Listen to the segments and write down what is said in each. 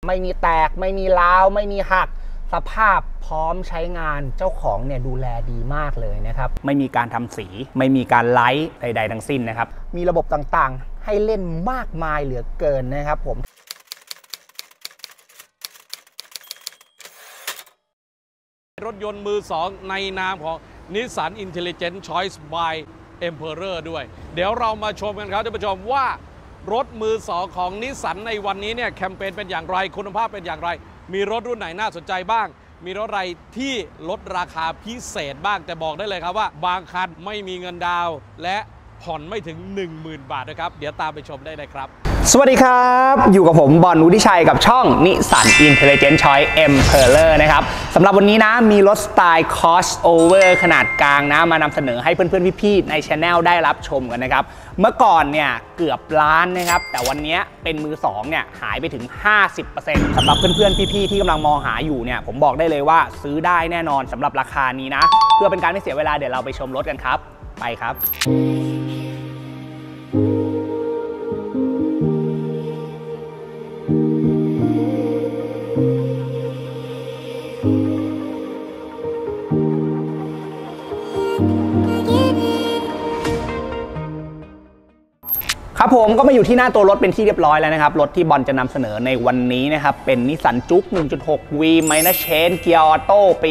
ไม่มีแตกไม่มีร้าวไม่มีหักสภาพพร้อมใช้งานเจ้าของเนี่ยดูแลดีมากเลยนะครับไม่มีการทำสีไม่มีการไลท์ใดๆทั้งสิ้นนะครับมีระบบต่างๆให้เล่นมากมายเหลือเกินนะครับผมรถยนต์มือ2ในนามของ Nissan Intelligent Choice by Emperor ด้วยเดี๋ยวเรามาชมกันครับท่านผู้ชมว่ารถมือ2ของ Nissan ในวันนี้เนี่ยแคมเปญเป็นอย่างไรคุณภาพเป็นอย่างไรมีรถรุ่นไหนน่าสนใจบ้างมีรถอะไรที่ลดราคาพิเศษบ้างแต่บอกได้เลยครับว่าบางคันไม่มีเงินดาวน์และผ่อนไม่ถึง 10,000 บาทนะครับเดี๋ยวตามไปชมได้เลยครับสวัสดีครับอยู่กับผมบอลวุฒิชัยกับช่อง Nissan Intelligent Choice Emperor นะครับสำหรับวันนี้นะมีรถสไตล์ crossover ขนาดกลางนะมานำเสนอให้เพื่อนๆพี่ๆใน Channel ได้รับชมกันนะครับเมื่อก่อนเนี่ยเกือบล้านนะครับแต่วันนี้เป็นมือ2เนี่ยหายไปถึง 50% สำหรับเพื่อนๆพี่ๆที่กำลังมองหาอยู่เนี่ยผมบอกได้เลยว่าซื้อได้แน่นอนสำหรับราคานี้นะเพื่อเป็นการไม่เสียเวลาเดี๋ยวเราไปชมรถกันครับไปครับครับผมก็มาอยู่ที่หน้าตัวรถเป็นที่เรียบร้อยแล้วนะครับรถที่บอลจะนำเสนอในวันนี้นะครับเป็นนิสสันจุ๊ก 1.6V Minor Change เกียร์ออโต้ปี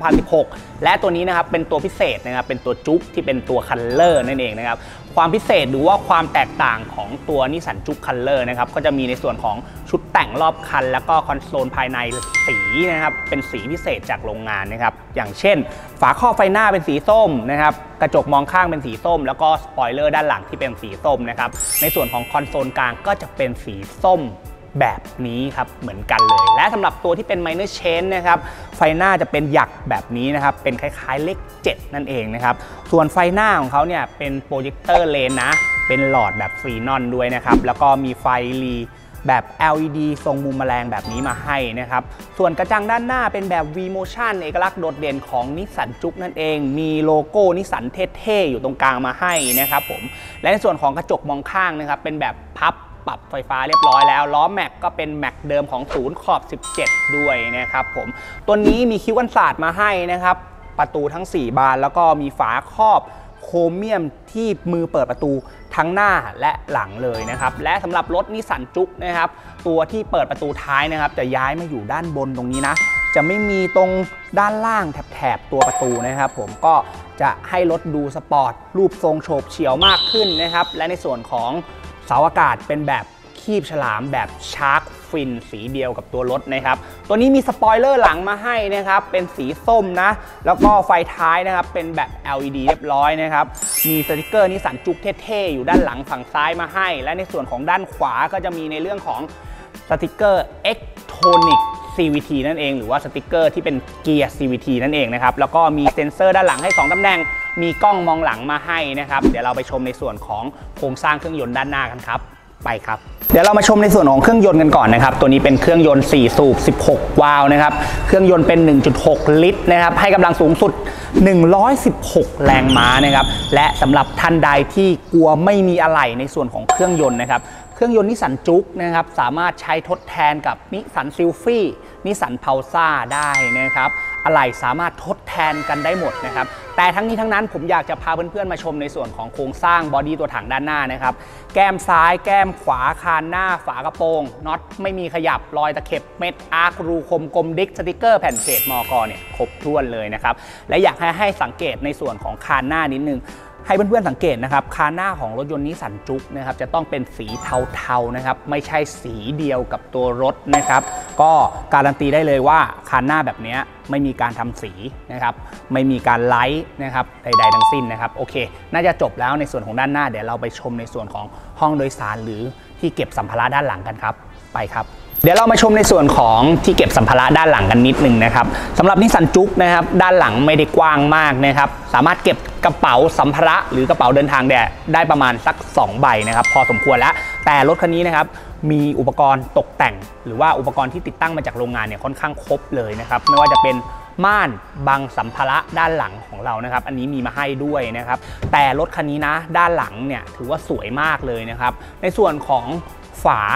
2016 และตัวนี้นะครับเป็นตัวพิเศษนะครับเป็นตัวจุ๊กที่เป็นตัวคัลเลอร์นั่นเองนะครับความพิเศษหรือว่าความแตกต่างของตัวนิสสันจุ๊กคัลเลอร์นะครับก็จะมีในส่วนของชุดแต่งรอบคันแล้วก็คอนโซลภายในสีนะครับเป็นสีพิเศษจากโรงงานนะครับอย่างเช่นฝาครอบไฟหน้าเป็นสีส้มนะครับกระจกมองข้างเป็นสีส้มแล้วก็สปอยเลอร์ด้านหลังที่เป็นสีส้มนะครับในส่วนของคอนโซลกลางก็จะเป็นสีส้มแบบนี้ครับเหมือนกันเลยและสำหรับตัวที่เป็น Minor Change นะครับไฟหน้าจะเป็นหยักแบบนี้นะครับเป็นคล้ายๆเลข7นั่นเองนะครับส่วนไฟหน้าของเขาเนี่ยเป็นโปรเจคเตอร์เลนนะเป็นหลอดแบบฟรีนอนด้วยนะครับแล้วก็มีไฟรีแบบ LED ทรงมุมแมลงแบบนี้มาให้นะครับส่วนกระจังด้านหน้าเป็นแบบ V-Motion เอกลักษณ์โดดเด่นของนิสสันจุ๊กนั่นเองมีโลโก้นิสสันเท่ๆอยู่ตรงกลางมาให้นะครับผมและในส่วนของกระจกมองข้างนะครับเป็นแบบพับปรับไฟฟ้าเรียบร้อยแล้วล้อแม็กก็เป็นแม็กเดิมของ0 ขอบ 17ด้วยนะครับผมตัวนี้มีคิ้วกันศาสตร์มาให้นะครับประตูทั้ง4บานแล้วก็มีฝาครอบโครเมียมที่มือเปิดประตูทั้งหน้าและหลังเลยนะครับและสำหรับรถนิสสันจุ๊กนะครับตัวที่เปิดประตูท้ายนะครับจะย้ายมาอยู่ด้านบนตรงนี้นะจะไม่มีตรงด้านล่างแถบตัวประตูนะครับผมก็จะให้รถดูสปอร์ตรูปทรงโฉบเฉี่ยวมากขึ้นนะครับและในส่วนของเสาอากาศเป็นแบบคีบฉลามแบบชาร์กฟินสีเดียวกับตัวรถนะครับตัวนี้มีสปอยเลอร์หลังมาให้นะครับเป็นสีส้มนะแล้วก็ไฟท้ายนะครับเป็นแบบ LED เรียบร้อยนะครับมีสติกเกอร์นิสสันจุ๊กเท่ๆอยู่ด้านหลังฝั่งซ้ายมาให้และในส่วนของด้านขวาก็จะมีในเรื่องของสติกเกอร์ Xtronic CVT นั่นเองหรือว่าสติกเกอร์ที่เป็นเกียร์ CVT นั่นเองนะครับแล้วก็มีเซ็นเซอร์ด้านหลังให้2ตำแหน่งมีกล้องมองหลังมาให้นะครับเดี๋ยวเราไปชมในส่วนของโครงสร้างเครื่องยนต์ด้านหน้ากันครับไปครับเดี๋ยวเรามาชมในส่วนของเครื่องยนต์กันก่อนนะครับตัวนี้เป็นเครื่องยนต์4สูบ16วาล์วนะครับเครื่องยนต์เป็น 1.6 ลิตรนะครับให้กำลังสูงสุด116แรงม้านะครับและสำหรับท่านใดที่กลัวไม่มีอะไหล่ในส่วนของเครื่องยนต์นะครับเครื่องยนต์นิสสันจุ๊กนะครับสามารถใช้ทดแทนกับนิสสันซิลฟี่นิสสันพาวซ่าได้นะครับอะไหล่สามารถทดแทนกันได้หมดนะครับแต่ทั้งนี้ทั้งนั้นผมอยากจะพาเพื่อนๆมาชมในส่วนของโครงสร้างบอดี้ตัวถังด้านหน้านะครับแก้มซ้ายแก้มขวาคานหน้าฝากระโปรงน็อตไม่มีขยับรอยตะเข็บเม็ดอาร์ครูคมกลมดิกสติกเกอร์แผ่นเพจมกเนี่ยครบถ้วนเลยนะครับและอยากให้สังเกตในส่วนของคานหน้านิดนึงให้เพื่อนๆสังเกตนะครับคานหน้าของรถยนต์นิสสันจุ๊กนะครับจะต้องเป็นสีเทาๆนะครับไม่ใช่สีเดียวกับตัวรถนะครับก็การันตีได้เลยว่าคานหน้าแบบนี้ไม่มีการทำสีนะครับไม่มีการไลท์นะครับใดๆทั้งสิ้นนะครับโอเคน่าจะจบแล้วในส่วนของด้านหน้าเดี๋ยวเราไปชมในส่วนของห้องโดยสารหรือที่เก็บสัมภาระด้านหลังกันครับไปครับเดี๋ยวเรามาชมในส่วนของที่เก็บสัมภาระด้านหลังกันนิดนึงนะครับสำหรับนิสสันจุ๊กนะครับด้านหลังไม่ได้กว้างมากนะครับสามารถเก็บกระเป๋าสัมภาระหรือกระเป๋าเดินทางได้ประมาณสัก2ใบนะครับพอสมควรแล้วแต่รถคันนี้นะครับมีอุปกรณ์ตกแต่งหรือว่าอุปกรณ์ที่ติดตั้งมาจากโรงงานเนี่ยค่อนข้างครบเลยนะครับไม่ว่าจะเป็นม่านบังสัมภาระด้านหลังของเรานะครับอันนี้มีมาให้ด้วยนะครับแต่รถคันนี้นะด้านหลังเนี่ยถือว่าสวยมากเลยนะครับในส่วนของฝา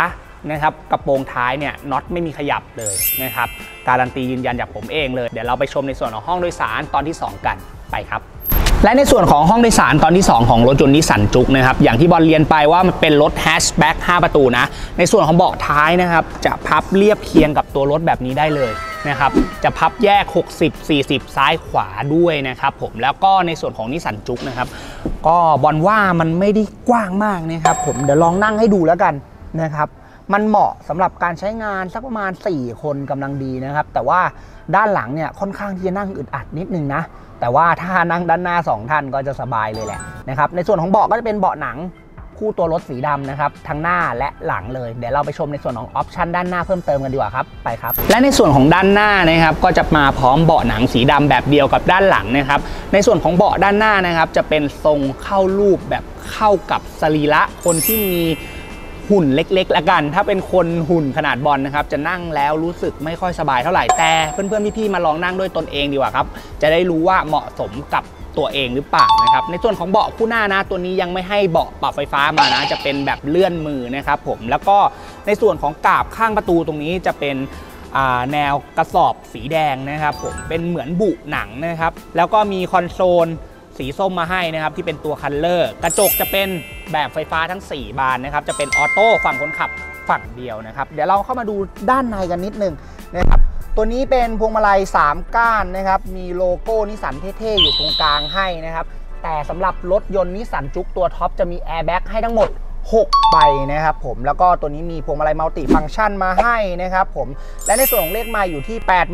นะครับกระโปรงท้ายเนี่ยน็อตไม่มีขยับเลยนะครับการันตียืนยันจากผมเองเลยเดี๋ยวเราไปชมในส่วนของห้องโดยสารตอนที่2กันไปครับและในส่วนของห้องโดยสารตอนที่2ของรถยนต์นิสสันจุกนะครับอย่างที่บอลเรียนไปว่ามันเป็นรถแฮชแบ็ก5ประตูนะในส่วนของเบาะท้ายนะครับจะพับเรียบเคียงกับตัวรถแบบนี้ได้เลยนะครับจะพับแยก60-40ซ้ายขวาด้วยนะครับผมแล้วก็ในส่วนของนิสสันจุกนะครับก็บอลว่ามันไม่ได้กว้างมากนะครับผมเดี๋ยวลองนั่งให้ดูแล้วกันนะครับมันเหมาะสำหรับการใช้งานสักประมาณ4คนกำลังดีนะครับแต่ว่าด้านหลังเนี่ยค่อนข้างที่จะนั่งอึดอัดนิดนึงนะแต่ว่าถ้านั่งด้านหน้า2ท่านก็จะสบายเลยแหละนะครับในส่วนของเบาะก็จะเป็นเบาะหนังคู่ตัวรถสีดำนะครับทั้งหน้าและหลังเลยเดี๋ยวเราไปชมในส่วนของออปชันด้านหน้าเพิ่มเติมกันดีกว่าครับไปครับและในส่วนของด้านหน้านะครับก็จะมาพร้อมเบาะหนังสีดำแบบเดียวกับด้านหลังนะครับในส่วนของเบาะด้านหน้านะครับจะเป็นทรงเข้ารูปแบบเข้ากับสรีระคนที่มีหุ่นเล็กๆละกันถ้าเป็นคนหุ่นขนาดบอลนะครับจะนั่งแล้วรู้สึกไม่ค่อยสบายเท่าไหร่แต่เพื่อนๆพี่ๆมาลองนั่งด้วยตนเองดีกว่าครับจะได้รู้ว่าเหมาะสมกับตัวเองหรือเปล่านะครับในส่วนของเบาะคู่หน้านะตัวนี้ยังไม่ให้เบาะปรับไฟฟ้ามานะจะเป็นแบบเลื่อนมือนะครับผมแล้วก็ในส่วนของกาบข้างประตูตรงนี้จะเป็นแนวกระสอบสีแดงนะครับผมเป็นเหมือนบุหนังนะครับแล้วก็มีคอนโซลสีส้มมาให้นะครับที่เป็นตัวคัลเลอร์กระจกจะเป็นแบบไฟฟ้าทั้ง4บานนะครับจะเป็นออโต้ฝั่งคนขับฝั่งเดียวนะครับเดี๋ยวเราเข้ามาดูด้านในกันนิดนึงนะครับตัวนี้เป็นพวงมาลัย3ก้านนะครับมีโลโก้นิสสันเท่ๆอยู่ตรงกลางให้นะครับแต่สำหรับรถยนต์นิสสันจุกตัวท็อปจะมีแอร์แบ็กให้ทั้งหมด6ใบนะครับผมแล้วก็ตัวนี้มีพวงมาลัยมัลติฟังก์ชันมาให้นะครับผมและในส่วนของเลขไมล์อยู่ที่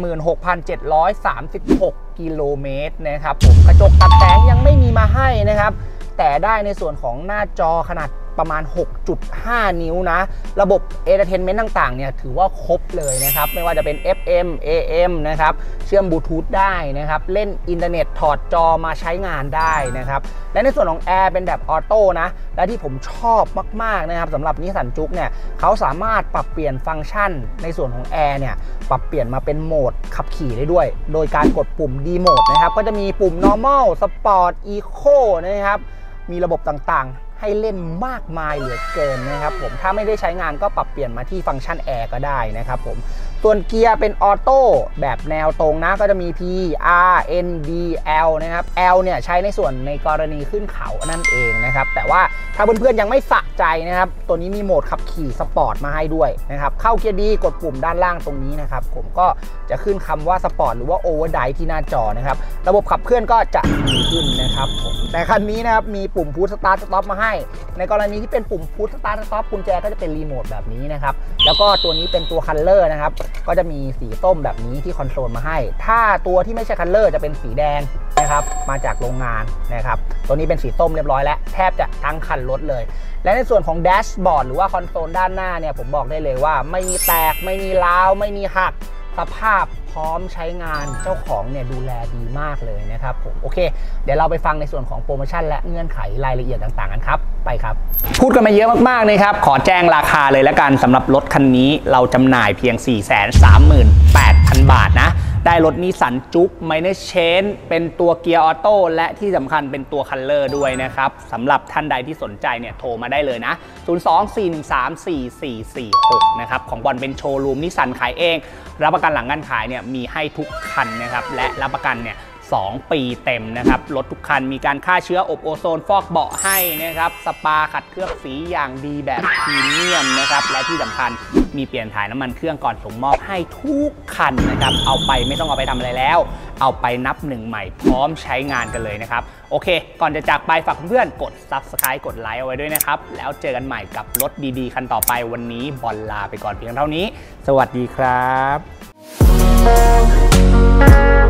86,736 กิโลเมตรนะครับผมกระจกตัดแสงยังไม่มีมาให้นะครับแต่ได้ในส่วนของหน้าจอขนาดประมาณ 6.5 นิ้วนะระบบ Entertainment ต่างๆเนี่ยถือว่าครบเลยนะครับไม่ว่าจะเป็น FM AM นะครับเชื่อมบลูทูธได้นะครับเล่นอินเทอร์เน็ตถอดจอมาใช้งานได้นะครับและในส่วนของแอร์เป็นแบบออโต้นะและที่ผมชอบมากๆนะครับสำหรับนิสสันจุกเนี่ยเขาสามารถปรับเปลี่ยนฟังก์ชันในส่วนของแอร์เนี่ยปรับเปลี่ยนมาเป็นโหมดขับขี่ได้ด้วยโดยการกดปุ่ม D Mode นะครับก็จะมีปุ่ม Normal Sport Eco นะครับมีระบบต่างๆให้เล่นมากมายเหลือเกินนะครับผมถ้าไม่ได้ใช้งานก็ปรับเปลี่ยนมาที่ฟังก์ชันแอร์ก็ได้นะครับผมส่วนเกียร์เป็นออโต้แบบแนวตรงนะก็จะมี P R N D L นะครับ L เนี่ยใช้ในส่วนในกรณีขึ้นเขานั่นเองนะครับแต่ว่าถ้าเพื่อนๆยังไม่สะใจนะครับตัวนี้มีโหมดขับขี่สปอร์ตมาให้ด้วยนะครับเข้าเกียร์ดีกดปุ่มด้านล่างตรงนี้นะครับผมก็จะขึ้นคำว่าสปอร์ตหรือว่าโอเวอร์ไดรฟ์ที่หน้าจอนะครับระบบขับเคลื่อนก็จะดีขึ้นนะครับผมแต่คันนี้นะครับมีปุ่มพุชสตาร์ทสต็อปมาให้ในกรณีที่เป็นปุ่มพุชสตาร์ทสต็อปกุญแจก็จะเป็นรีโมทแบบนี้นะครับแล้วก็ตัวนี้เป็นตัวคัลเลอร์นะครับก็จะมีสีส้มแบบนี้ที่คอนโซลมาให้ถ้าตัวที่ไม่ใช่คัลเลอร์จะเป็นสีแดงนะครับมาจากโรงงานนะครับตัวนี้เป็นสีส้มเรียบร้อยแล้วแทบจะทั้งคันรถเลยและในส่วนของแดชบอร์ดหรือว่าคอนโซลด้านหน้าเนี่ยผมบอกได้เลยว่าไม่มีแตกไม่มีร้าวไม่มีหักสภาพพร้อมใช้งานเจ้าของเนี่ยดูแลดีมากเลยนะครับผมโอเคเดี๋ยวเราไปฟังในส่วนของโปรโมชั่นและเงื่อนไขรายละเอียดต่างๆกันครับไปครับพูดกันมาเยอะมากๆนะครับขอแจ้งราคาเลยแล้วกันสำหรับรถคันนี้เราจำหน่ายเพียง 438,000 บาทนะได้รถนิสสันจุกไมเนอร์เชนเป็นตัวเกียร์ออโต้และที่สำคัญเป็นตัวคัลเลอร์ด้วยนะครับสำหรับท่านใดที่สนใจเนี่ยโทรมาได้เลยนะ 024134446 นะครับของบอลเป็นโชว์รูมนิสสันขายเองรับประกันหลังการขายเนี่ยมีให้ทุกคันนะครับและรับประกันเนี่ย2 ปีเต็มนะครับรถทุกคันมีการฆ่าเชื้ออบโอโซนฟอกเบาะให้นะครับสปาขัดเคลือบสีอย่างดีแบบพรีเมียมนะครับและที่สำคัญมีเปลี่ยนถ่ายน้ำมันเครื่องก่อนส่งมอบให้ทุกคันนะครับเอาไปไม่ต้องเอาไปทำอะไรแล้วเอาไปนับหนึ่งใหม่พร้อมใช้งานกันเลยนะครับโอเคก่อนจะจากไปฝากเพื่อนๆกด Subscribe กดไลค์เอาไว้ด้วยนะครับแล้วเจอกันใหม่กับรถดีๆคันต่อไปวันนี้บอลลาไปก่อนเพียงเท่านี้สวัสดีครับ